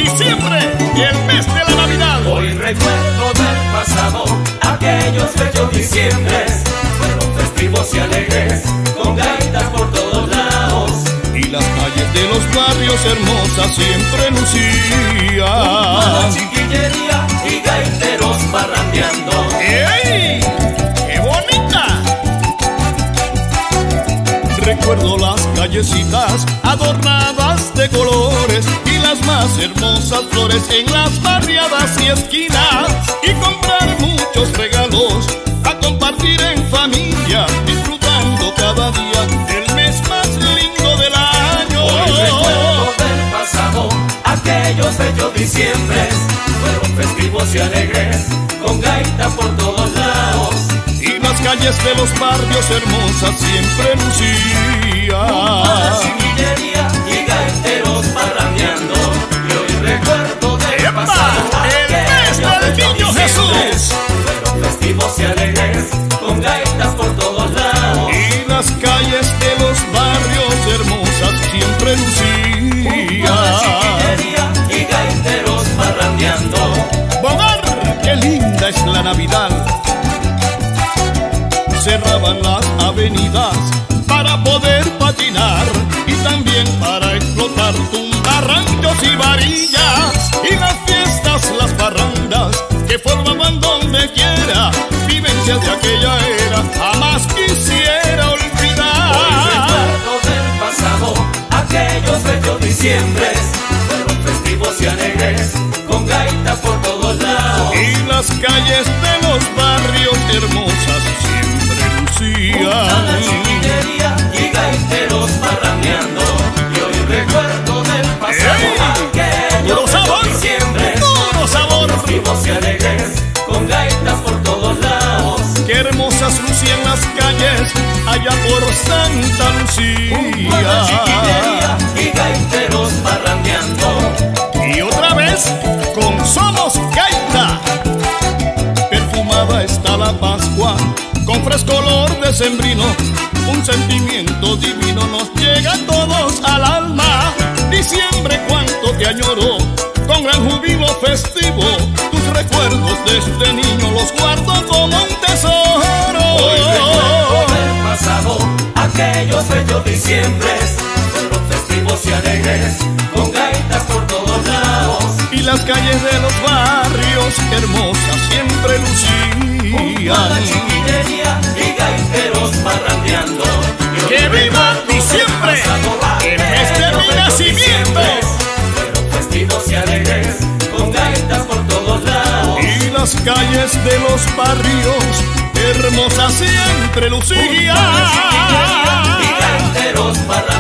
diciembre, el mes de la Navidad. Hoy recuerdo del pasado, aquellos bellos diciembres, fueron festivos y alegres, con gaitas por todos lados. Y las calles de los barrios hermosas siempre lucían Una chiquillería y gaiteros parrandeando. ¡Ey! ¡Qué bonita! Recuerdo las callecitas adornadas de colores y las más hermosas flores en las barriadas y esquinas, y comprar muchos regalos a compartir en familia, disfrutando cada día del mes más lindo del año. Hoy recuerdo del pasado, aquellos bellos diciembres, fueron festivos y alegres, con gaitas por todos lados. Y las calles de los barrios hermosas siempre lucían Una chiquillería y gaiteros parrandeando. Y hoy recuerdo del ¡Epa! pasado, ¡El mes del Niño Jesús! fueron festivos y alegres, con gaitas por todos lados. Y las calles de los barrios hermosas siempre Una lucían chiquillería y gaiteros parrandeando. ¡Bogar! ¡Qué linda es la Navidad! Cerraban las avenidas para poder patinar y también para explotar tumbarrancos y varillas. Y las fiestas, las parrandas que formaban donde quiera, vivencias de aquella era, jamás quisiera olvidar. Hoy recuerdo del pasado, aquellos bellos diciembres, fueron festivos y alegres, con gaitas por todos lados. Y las calles de los barrios hermosas siempre Una lucían chiquillería y gaiteros parrandeando. Y hoy recuerdo del pasado, ¡Ey! aquellos ¡Puro sabor! bellos diciembres, ¡Puro sabor! festivos y alegres, con gaitas por todos lados. Qué hermosas lucían las calles allá por Santa Una Lucía. chiquillería y gaiteros parrandeando. Y otra vez con Somos Gaita. Perfumada está la Pascua con fresco olor decembrino, un sentimiento divino nos llega a todos al alma. Diciembre cuánto te añoro, con gran júbilo festivo, tus recuerdos desde niño los guardo como un tesoro. Hoy recuerdo del pasado, aquellos bellos diciembres, fueron festivos y alegres, con gaitas por todos lados. Y las calles de los barrios hermosas siempre Una lucían chiquillería y gaiteros parrandeando. Y hoy ¡Que viva recuerdo diciembre! del pasado, ¡El mes de mi aquellos nacimiento! diciembres, fueron festivos y alegres, con gaitas por todos lados. Y las calles de los barrios hermosas siempre lucían Una chiquillería y gaiteros parrandeando.